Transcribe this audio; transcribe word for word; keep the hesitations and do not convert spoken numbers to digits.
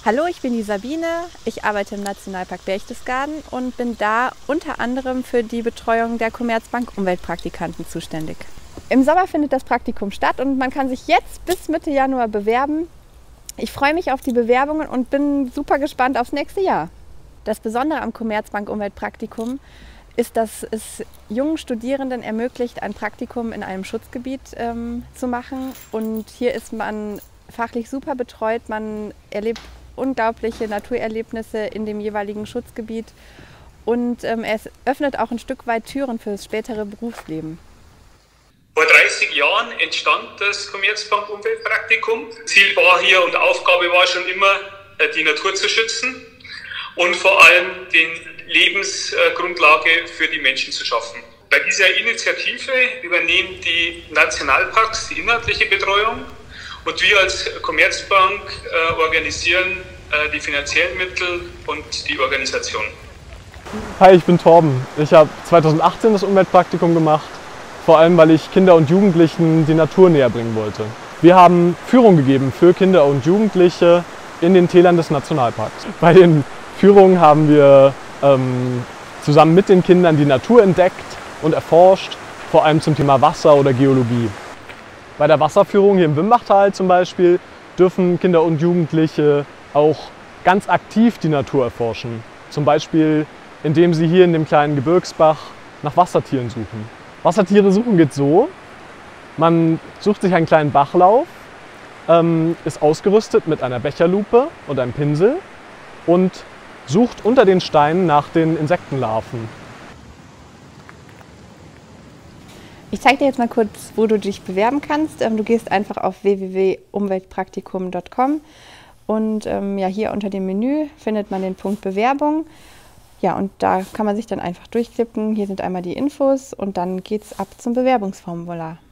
Hallo, ich bin die Sabine. Ich arbeite im Nationalpark Berchtesgaden und bin da unter anderem für die Betreuung der Commerzbank Umweltpraktikanten zuständig. Im Sommer findet das Praktikum statt und man kann sich jetzt bis Mitte Januar bewerben. Ich freue mich auf die Bewerbungen und bin super gespannt aufs nächste Jahr. Das Besondere am Commerzbank Umweltpraktikum ist, dass es jungen Studierenden ermöglicht, ein Praktikum in einem Schutzgebiet ähm, zu machen. Und hier ist man fachlich super betreut. Man erlebt unglaubliche Naturerlebnisse in dem jeweiligen Schutzgebiet und ähm, es öffnet auch ein Stück weit Türen für das spätere Berufsleben. Vor dreißig Jahren entstand das Commerzbank Umweltpraktikum. Ziel war hier und Aufgabe war schon immer, die Natur zu schützen und vor allem die Lebensgrundlage für die Menschen zu schaffen. Bei dieser Initiative übernehmen die Nationalparks die inhaltliche Betreuung und wir als Commerzbank äh, organisieren äh, die finanziellen Mittel und die Organisation. Hi, ich bin Torben. Ich habe zweitausendachtzehn das Umweltpraktikum gemacht, vor allem weil ich Kinder und Jugendlichen die Natur näher bringen wollte. Wir haben Führung gegeben für Kinder und Jugendliche in den Tälern des Nationalparks. Bei den Führungen haben wir ähm, zusammen mit den Kindern die Natur entdeckt und erforscht, vor allem zum Thema Wasser oder Geologie. Bei der Wasserführung hier im Wimbachtal zum Beispiel dürfen Kinder und Jugendliche auch ganz aktiv die Natur erforschen. Zum Beispiel, indem sie hier in dem kleinen Gebirgsbach nach Wassertieren suchen. Wassertiere suchen geht so: Man sucht sich einen kleinen Bachlauf, ähm, ist ausgerüstet mit einer Becherlupe und einem Pinsel und sucht unter den Steinen nach den Insektenlarven. Ich zeige dir jetzt mal kurz, wo du dich bewerben kannst. Du gehst einfach auf w w w punkt umweltpraktikum punkt com und ähm, ja, hier unter dem Menü findet man den Punkt Bewerbung. Ja, und da kann man sich dann einfach durchklicken. Hier sind einmal die Infos und dann geht's ab zum Bewerbungsformular.